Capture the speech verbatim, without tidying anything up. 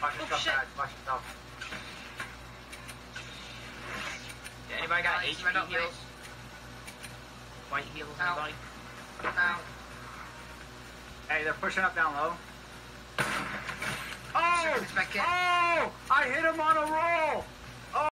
Watch Oh, yourself, shit. guys. Watch yourself. Yeah, anybody got Nice, H P red up, heals? White heals, Ow. anybody? Down. Hey, they're pushing up down low. Sure, Oh! it's back in. Oh! I hit him on a roll!